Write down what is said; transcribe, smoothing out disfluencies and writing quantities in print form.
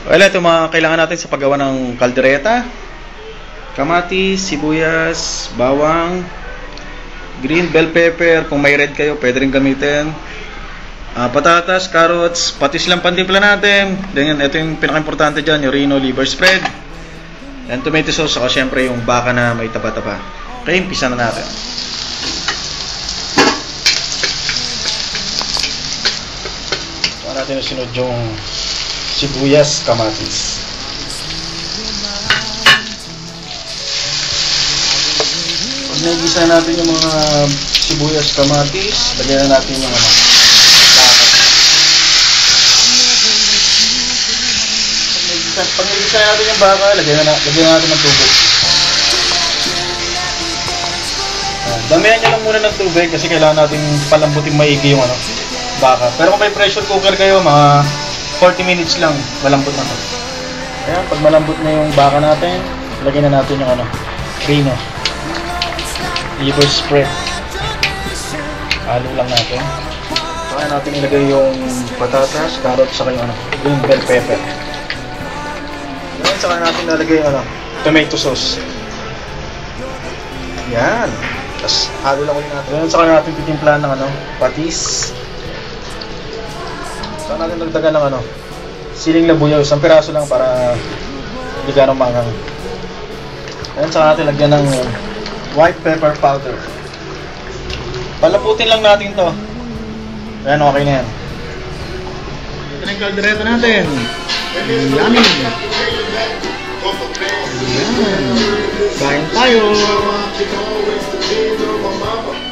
Well, ito mga kailangan natin sa paggawa ng kaldereta: kamatis, sibuyas, bawang, green bell pepper, kung may red kayo pwede rin gamitin, patatas, carrots, patis lang pantimpla natin. Then ito yung pinaka-importante dyan, yung Reno liver spread, and tomato sauce, saka syempre yung baka na may taba-taba. Okay, umpisa na natin. Saka natin sunod yung sibuyas, kamatis. Pag nagisa natin yung mga sibuyas, kamatis, lagyan na natin yung baka. Pag nagisa natin yung baka, lagyan na natin ng tubig. Damihan nyo lang muna ng tubig kasi kailangan natin palambutin maigi yung baka. Pero kung may pressure cooker kayo, mga 40 minutes lang, malambot na to. Ayan, pag malambot na yung baka natin, lagyan na natin yung Reno liver spread. Halo lang natin. Saka natin ilagay yung patatas, carrots, saka yung green bell pepper. Ayan, saka natin nalagay yung tomato sauce. Yan. Tapos halo lang ulit natin. Ayan, saka natin titimplahan ng patis. Saka natin nagdagan ng siling labuyo, isang piraso lang para hindi ganong manghang. Ayan, saka natin lagyan ng white pepper powder. Palaputin lang natin to. Ayan, okay na yan. Ito na yung kaldereta natin. Yummy! Ayan. Kain tayo!